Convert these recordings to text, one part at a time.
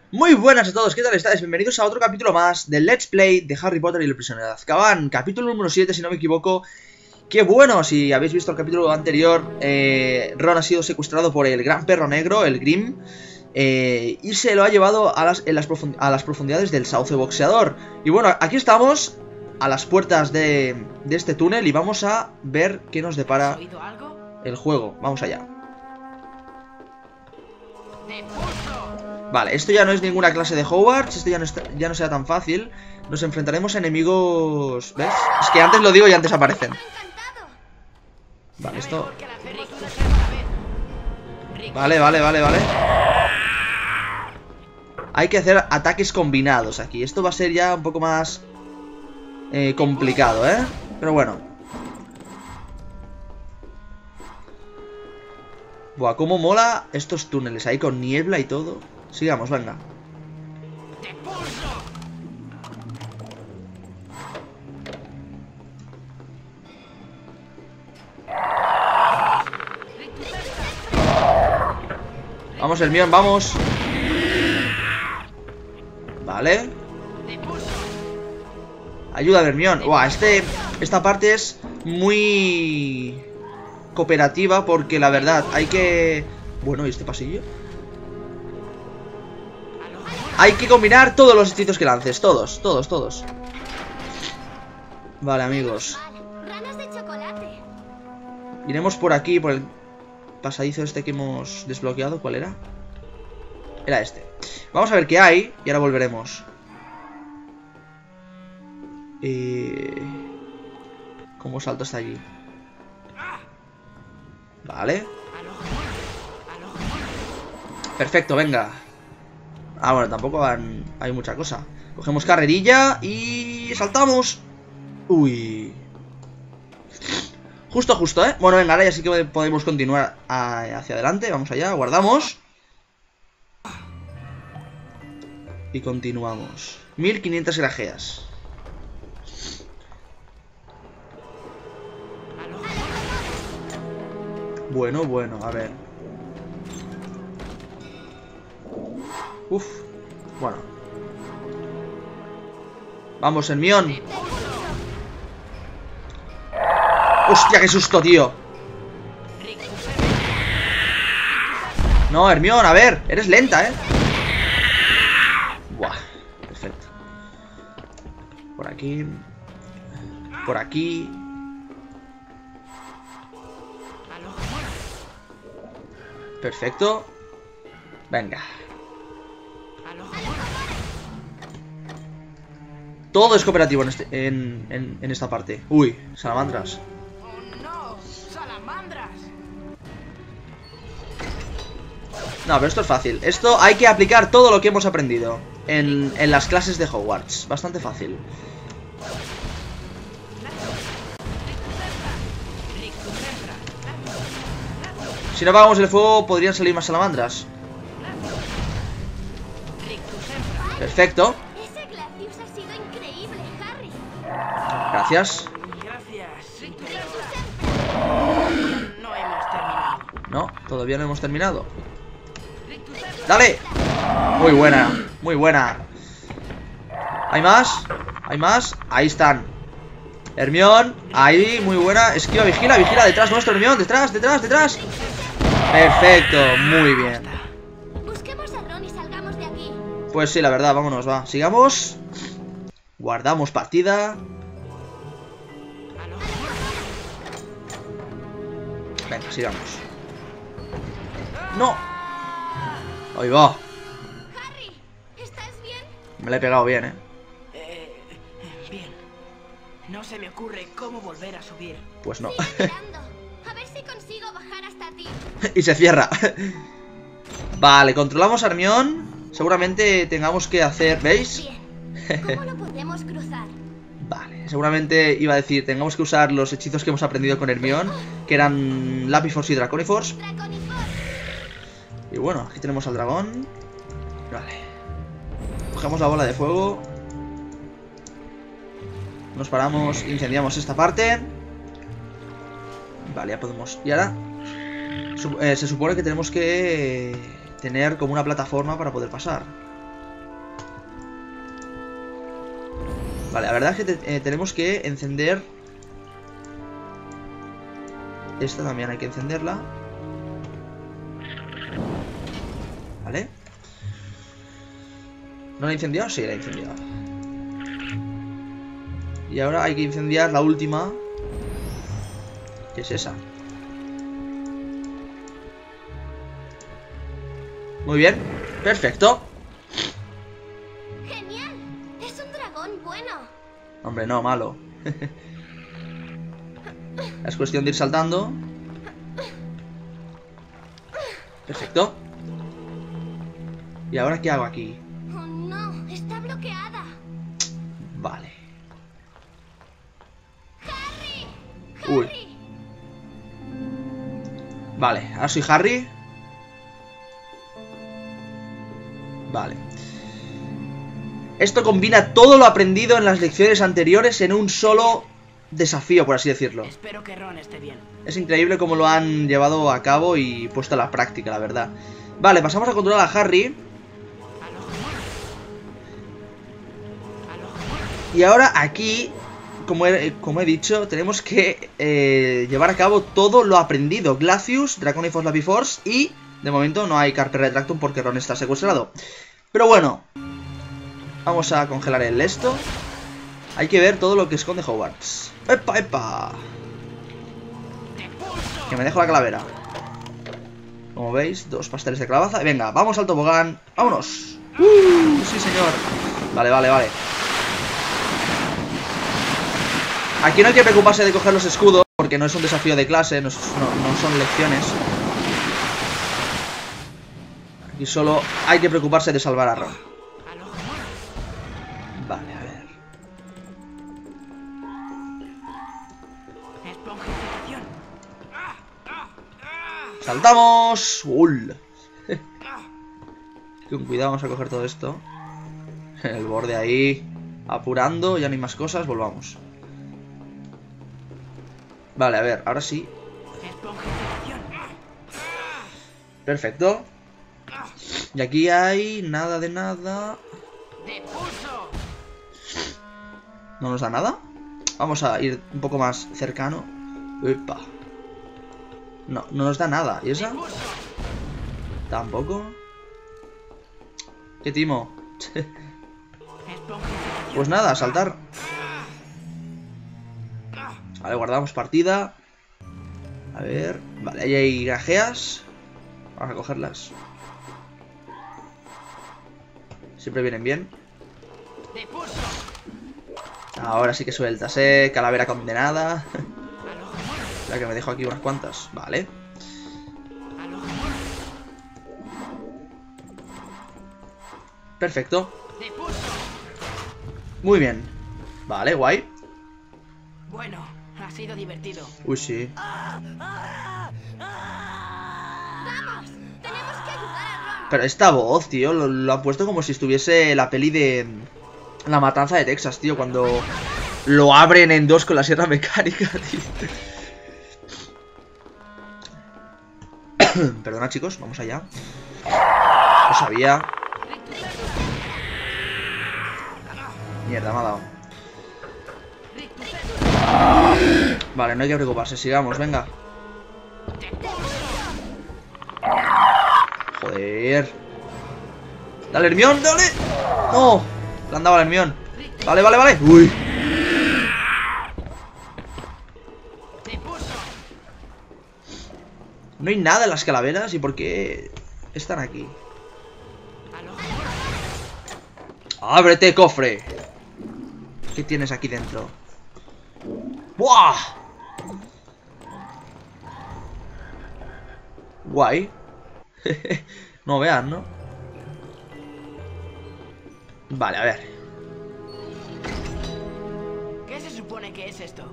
Muy buenas a todos, ¿qué tal estáis? Bienvenidos a otro capítulo más del Let's Play de Harry Potter y el prisionero de Azkaban. Capítulo número 7, si no me equivoco. ¡Qué bueno! Si habéis visto el capítulo anterior, Ron ha sido secuestrado por el gran perro negro, el Grim, y se lo ha llevado a las profundidades del sauce boxeador. Y bueno, aquí estamos, a las puertas de este túnel, y vamos a ver qué nos depara el juego. Vamos allá. Vale, esto ya no es ninguna clase de Hogwarts. Esto ya no será tan fácil. Nos enfrentaremos a enemigos... ¿Ves? Es que antes lo digo y antes aparecen. Vale, esto... Vale. Hay que hacer ataques combinados aquí. Esto va a ser ya un poco más complicado, ¿eh? Pero bueno. Buah, cómo mola estos túneles ahí con niebla y todo. Sigamos, venga. Vamos, Hermione, vamos. Vale. Ayuda, Hermione. Buah, esta parte es muy cooperativa porque la verdad hay que... Bueno, ¿y este pasillo? Hay que combinar todos los hechizos que lances. Todos. Vale, amigos. Iremos por aquí, por el pasadizo este que hemos desbloqueado. ¿Cuál era? Era este. Vamos a ver qué hay y ahora volveremos. ¿Cómo salto hasta allí? Vale. Perfecto, venga. Ah, bueno, tampoco hay mucha cosa. Cogemos carrerilla y saltamos. Uy. Justo, ¿eh? Bueno, venga, ahora ya sí que podemos continuar hacia adelante. Vamos allá, guardamos. Y continuamos. 1500 grajeas. Bueno, a ver. Uf, bueno. Vamos, Hermione. Hostia, qué susto, tío. No, Hermione, a ver, eres lenta, Buah, perfecto. Por aquí. Por aquí. Perfecto. Venga. Todo es cooperativo en esta parte. Uy, salamandras. No, pero esto es fácil. Esto hay que aplicar todo lo que hemos aprendido en las clases de Hogwarts. Bastante fácil. Si no apagamos el fuego, podrían salir más salamandras. Perfecto. Gracias. No, todavía no hemos terminado. ¡Dale! Muy buena. ¿Hay más? Ahí están. Hermione, ahí, muy buena. Esquiva, vigila detrás nuestro, Hermione. Detrás. Perfecto, muy bien. Busquemos a Ron y salgamos de aquí. Pues sí, la verdad, vámonos, va. Sigamos. Guardamos partida. Venga, sigamos. ¡No! Ahí va. Harry, ¿estás bien? Me la he pegado bien, Bien. No se me ocurre cómo volver a subir. Pues no. Sigue tirando. A ver si consigo bajar hasta ti. Y se cierra. Vale, controlamos a Hermione. Seguramente tengamos que hacer... ¿Veis? Bien. ¿Cómo lo podemos cruzar? Vale, seguramente iba a decir, tengamos que usar los hechizos que hemos aprendido con Hermione, que eran Lapiforce y Draconiforce. Y bueno, aquí tenemos al dragón. Vale. Cogemos la bola de fuego. Nos paramos, incendiamos esta parte. Vale, ya podemos. Y ahora se supone que tenemos que tener como una plataforma para poder pasar. Vale, la verdad es que tenemos que encender... Esta también hay que encenderla. Vale. ¿No la he incendiado? Sí, la he incendiado. Y ahora hay que incendiar la última. ¿Qué es esa? Muy bien, perfecto. ¡Genial! Es un dragón bueno. Hombre, no, malo. Es cuestión de ir saltando. Perfecto. ¿Y ahora qué hago aquí? Oh, no, está bloqueada. Vale. ¡Harry! Uy. ¡Harry! Vale, ahora soy Harry. Vale. Esto combina todo lo aprendido en las lecciones anteriores en un solo desafío, por así decirlo. Espero que Ron esté bien. Es increíble cómo lo han llevado a cabo y puesto a la práctica, la verdad. Vale, pasamos a controlar a Harry. Y ahora aquí, como he dicho, tenemos que llevar a cabo todo lo aprendido. Glacius, Draconic Lavi Force y, de momento, no hay Carpe Retractum porque Ron está secuestrado. Pero bueno, vamos a congelar el esto. Hay que ver todo lo que esconde Hogwarts. ¡Epa, epa! Que me dejo la calavera. Como veis, 2 pasteles de calabaza. Venga, vamos al tobogán. ¡Vámonos! Sí, señor. Vale, vale, vale. Aquí no hay que preocuparse de coger los escudos, porque no es un desafío de clase, no son lecciones. Aquí solo hay que preocuparse de salvar a Ron. Vale, a ver. ¡Saltamos! ¡Ul! Con cuidado, vamos a coger todo esto. El borde ahí. Apurando, ya no hay más cosas, volvamos. Vale, a ver, ahora sí. Perfecto. Y aquí hay nada de nada. ¿No nos da nada? Vamos a ir un poco más cercano. Epa. No, no nos da nada. ¿Y esa? Tampoco. ¿Qué timo? Pues nada, a saltar. Vale, guardamos partida. A ver. Vale, ahí hay grajeas. Vamos a cogerlas. Siempre vienen bien. Ahora sí que sueltas, calavera condenada. Ya que me dejo aquí unas cuantas. Vale. Perfecto. Muy bien. Vale, guay. Bueno, ha sido divertido. Uy, sí. ¡Vamos! ¡Tenemos que ayudar a Ron! Pero esta voz, tío, lo han puesto como si estuviese la peli de La Matanza de Texas, tío, cuando lo abren en dos con la sierra mecánica, tío. Perdona, chicos, vamos allá. Lo sabía. Mierda, me ha dado. Vale, no hay que preocuparse, sigamos, venga. Joder. Dale, Hermión, dale. No, le han dado al Hermión. Vale, vale, vale. Uy. No hay nada en las calaveras. ¿Y por qué están aquí? ¡Ábrete, cofre! ¿Qué tienes aquí dentro? ¡Buah! Guay. No vean, ¿no? Vale, a ver. ¿Qué se supone que es esto?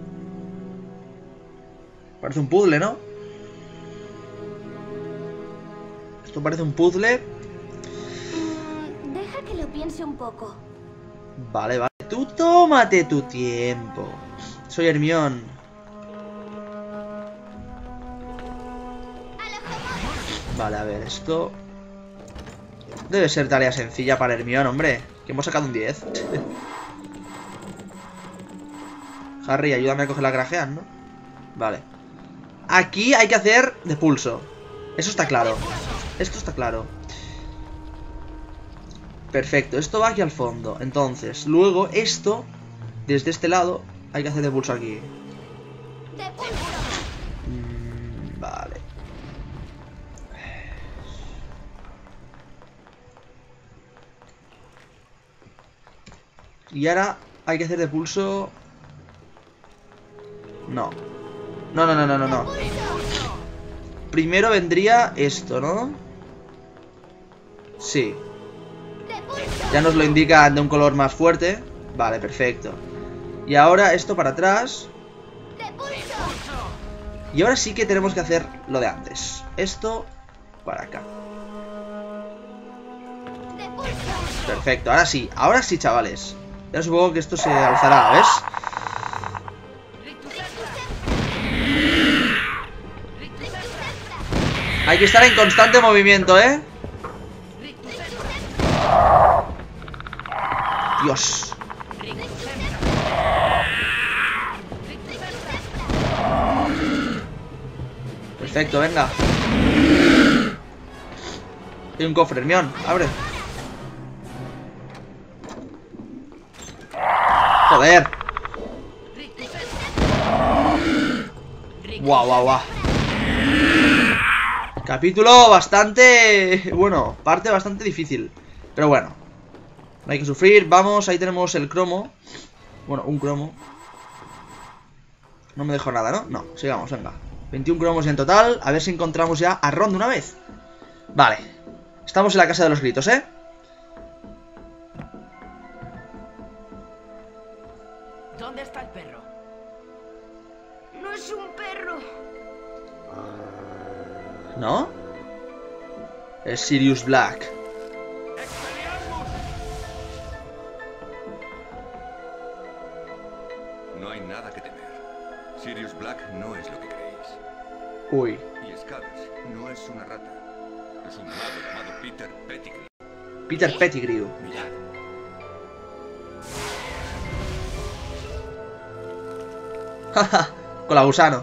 Parece un puzzle, ¿no? Esto parece un puzzle. Deja que lo piense un poco. Vale, vale. Tú tómate tu tiempo. Soy Hermión. Vale, a ver, esto debe ser tarea sencilla para Hermión, hombre. Que hemos sacado un 10. Harry, ayúdame a coger la grajean, ¿no? Vale. Aquí hay que hacer de pulso. Eso está claro. Esto está claro. Perfecto, esto va aquí al fondo. Entonces, luego esto, desde este lado, hay que hacer de pulso aquí. De pulso. Vale. Y ahora hay que hacer de pulso. No. No. Primero vendría esto, ¿no? Sí. Ya nos lo indican de un color más fuerte. Vale, perfecto. Y ahora esto para atrás. De pulso. Y ahora sí que tenemos que hacer lo de antes. Esto para acá. De pulso. Perfecto, ahora sí, chavales. Ya supongo que esto se alzará, ¿ves? Hay que estar en constante movimiento, ¿eh? Dios. Perfecto, venga. Hay un cofre, Hermión, abre. Joder. Guau. Capítulo bastante... Bueno, parte bastante difícil. Pero bueno, no hay que sufrir. Vamos, ahí tenemos el cromo. Bueno, un cromo. No me dejo nada, ¿no? No, sigamos, venga. 21 cromos en total. A ver si encontramos ya a Ron de una vez. Vale. Estamos en la casa de los gritos, ¿eh? ¿Dónde está el perro? No es un perro. ¿No? Es Sirius Black. No hay nada que temer. Sirius Black no es lo que creéis. Uy. Y Scabbers no es una rata. Es un mago llamado Peter Pettigrew. Peter Pettigrew. Mirad. Jaja, con la gusano.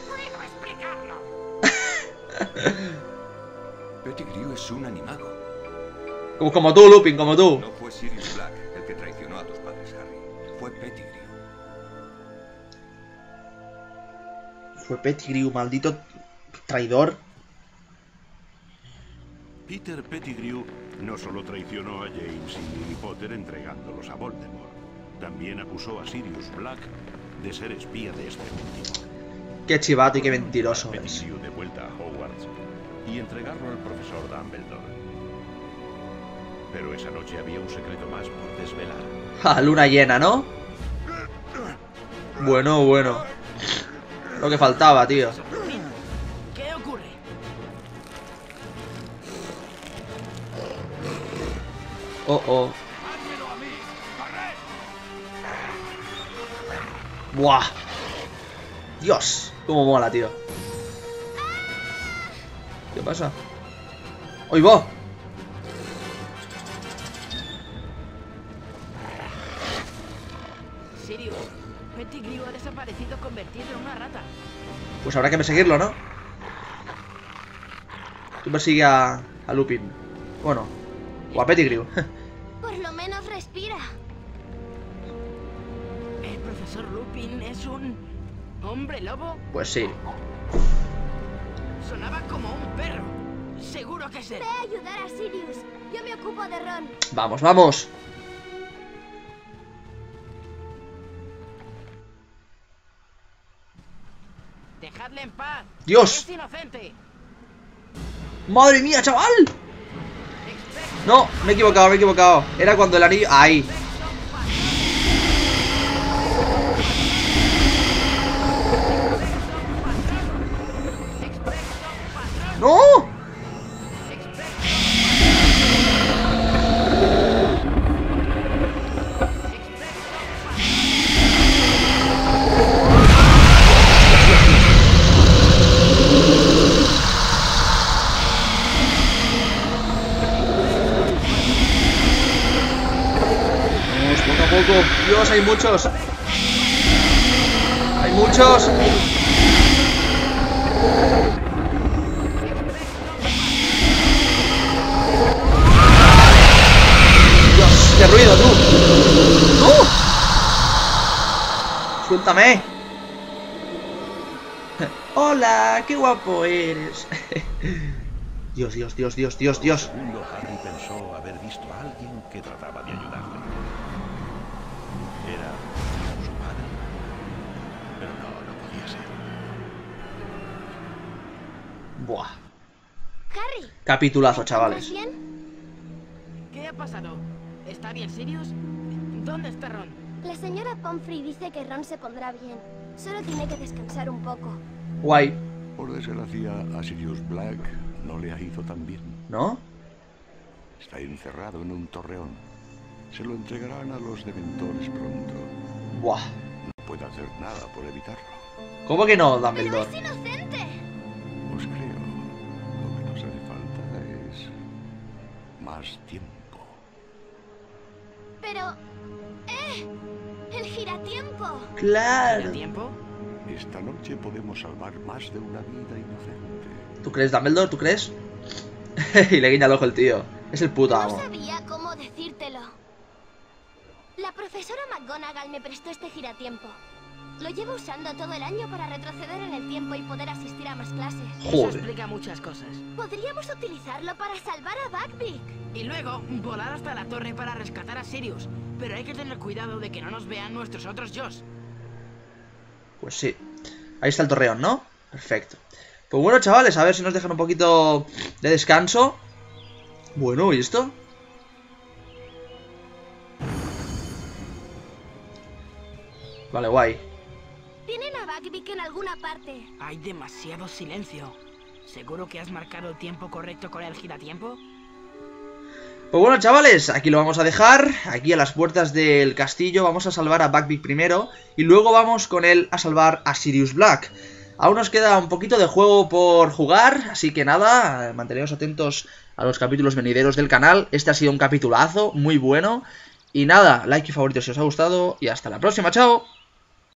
Pettigrew es un animago. Como tú, Lupin, como tú. No fue Sirius Black el que traicionó a tus padres, Harry. Fue Pettigrew. Fue Pettigrew, maldito traidor. Peter Pettigrew no solo traicionó a James y Lily Potter entregándolos a Voldemort, también acusó a Sirius Black de ser espía de este último. Qué chivato y qué mentiroso es. Pettigrew de vuelta a Hogwarts y entregarlo al profesor Dumbledore. Pero esa noche había un secreto más por desvelar. Ja, luna llena, ¿no? Bueno. Lo que faltaba, tío. ¿Qué ocurre? Oh. Buah. Dios, cómo mola, tío. ¿Qué pasa? ¡Oy, va! Sirius, Pettigrew ha desaparecido convertido en una rata. Pues habrá que perseguirlo, ¿no? Tú persigue a Lupin. Bueno, o a Pettigrew. Por lo menos respira. ¿El profesor Lupin es un hombre lobo? Pues sí. Sonaba como un perro. Seguro que es él. Ve a ayudar a Sirius. Yo me ocupo de Ron. Vamos. Dejadle en paz. Dios. Es inocente. ¡Madre mía, chaval! No, me he equivocado. Era cuando el anillo... ¡Ahí! ¡No! Vamos, poco a poco. Dios, hay muchos. muchos. Dios, qué ruido, tú. Suéltame. Hola, qué guapo eres. Dios, Dios, Dios, Dios, Dios, Dios. Segundo, Harry pensó haber visto a alguien que trataba de ayudarle. Era su padre, pero no podía ser. Buah. Harry. Capitulazo, ¿te chavales. encuentras bien? ¿Qué ha pasado? ¿Está bien, Sirius? ¿Dónde está Ron? La señora Pomfrey dice que Ron se pondrá bien. Solo tiene que descansar un poco. Guay. Por desgracia, a Sirius Black no le ha ido tan bien. ¿No? Está encerrado en un torreón. Se lo entregarán a los dementores pronto. Buah. No puede hacer nada por evitarlo. ¿Cómo que no, ¡Pero Dumbledore? es inocente! Pues creo, lo que nos hace falta es más tiempo. Pero... ¡El giratiempo! Claro. ¿Tiene tiempo? Esta noche podemos salvar más de una vida inocente. ¿Tú crees, Dumbledore? ¿Tú crees? Y le guiña el ojo el tío. Es el puto No amo. sabía cómo decírtelo. La profesora McGonagall me prestó este giratiempo. Lo llevo usando todo el año para retroceder en el tiempo y poder asistir a más clases. Eso Joder. explica muchas cosas. Podríamos utilizarlo para salvar a Buckbeak. Y luego, volar hasta la torre para rescatar a Sirius. Pero hay que tener cuidado de que no nos vean nuestros otros Joes. Pues sí. Ahí está el torreón, ¿no? Perfecto. Pues bueno, chavales, a ver si nos dejan un poquito de descanso. Bueno, ¿y esto? Vale, guay. Tienen a Buckbeak en alguna parte. Hay demasiado silencio. ¿Seguro que has marcado el tiempo correcto con el giratiempo? Pues bueno, chavales, aquí lo vamos a dejar. Aquí a las puertas del castillo vamos a salvar a Buckbeak primero. Y luego vamos con él a salvar a Sirius Black. Aún nos queda un poquito de juego por jugar, así que nada, manteneos atentos a los capítulos venideros del canal. Este ha sido un capitulazo, muy bueno. Y nada, like y favorito si os ha gustado. Y hasta la próxima, chao.